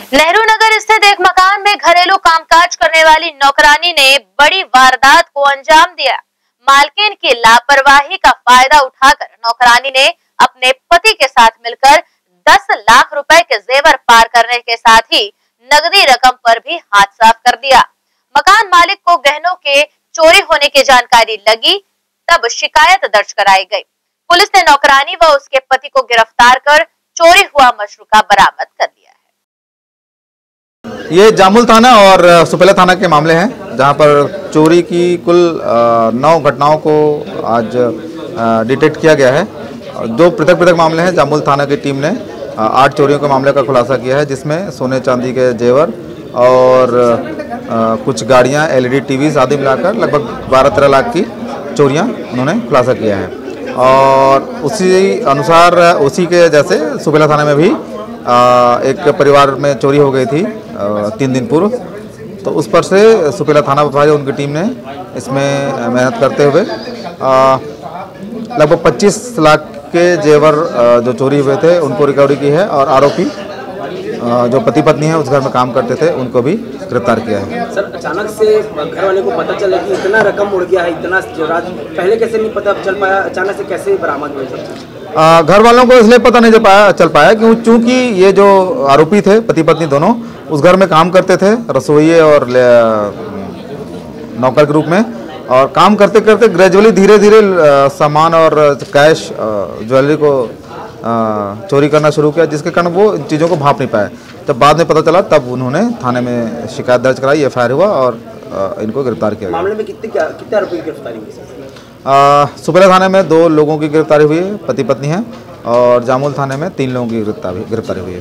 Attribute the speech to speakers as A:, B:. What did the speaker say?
A: नेहरू नगर स्थित एक मकान में घरेलू कामकाज करने वाली नौकरानी ने बड़ी वारदात को अंजाम दिया। मालकिन की लापरवाही का फायदा उठाकर नौकरानी ने अपने पति के साथ मिलकर 10 लाख रुपए के जेवर पार करने के साथ ही नगदी रकम पर भी हाथ साफ कर दिया। मकान मालिक को गहनों के चोरी होने की जानकारी लगी, तब शिकायत दर्ज कराई गई। पुलिस ने नौकरानी व उसके पति को गिरफ्तार कर चोरी हुआ मशरूका बरामद कर लिया है।
B: ये जामुल थाना और सुपेला थाना के मामले हैं, जहां पर चोरी की कुल 9 घटनाओं को आज डिटेक्ट किया गया है। 2 पृथक मामले हैं। जामुल थाना की टीम ने 8 चोरियों के मामले का खुलासा किया है, जिसमें सोने चांदी के जेवर और कुछ गाड़ियां, LED टीवी आदि मिलाकर लगभग 12-13 लाख की चोरियां उन्होंने खुलासा किया है। और उसी अनुसार उसी के जैसे सुपेला थाना में भी एक परिवार में चोरी हो गई थी 3 दिन पूर्व। तो उस पर से सुपेला थाना विभाग उनकी टीम ने इसमें मेहनत करते हुए लगभग 25 लाख के जेवर जो चोरी हुए थे उनको रिकवरी की है, और आरोपी जो पति पत्नी है उस घर में काम करते थे उनको भी गिरफ्तार किया है।
C: सर, अचानक से घर वाले को पता चला कि इतना रकम उड़ गया है, इतना पहले कैसे नहीं पता चल पाया, अचानक से कैसे बरामद हुए?
B: घर वालों को इसलिए पता नहीं चल पाया क्योंकि ये जो आरोपी थे पति पत्नी दोनों उस घर में काम करते थे, रसोइये और नौकर के रूप में, और काम करते करते ग्रेजुअली धीरे धीरे सामान और कैश ज्वेलरी को चोरी करना शुरू किया, जिसके कारण वो इन चीज़ों को भांप नहीं पाए। जब बाद में पता चला तब उन्होंने थाने में शिकायत दर्ज कराई, FIR हुआ और इनको गिरफ्तार किया गया।
C: मामले में कितने आरोपी की गिरफ्तारी हुई?
B: सुपेला थाने में 2 लोगों की गिरफ्तारी हुई है, पति पत्नी हैं, और जामुल थाने में 3 लोगों की गिरफ्तारी हुई है।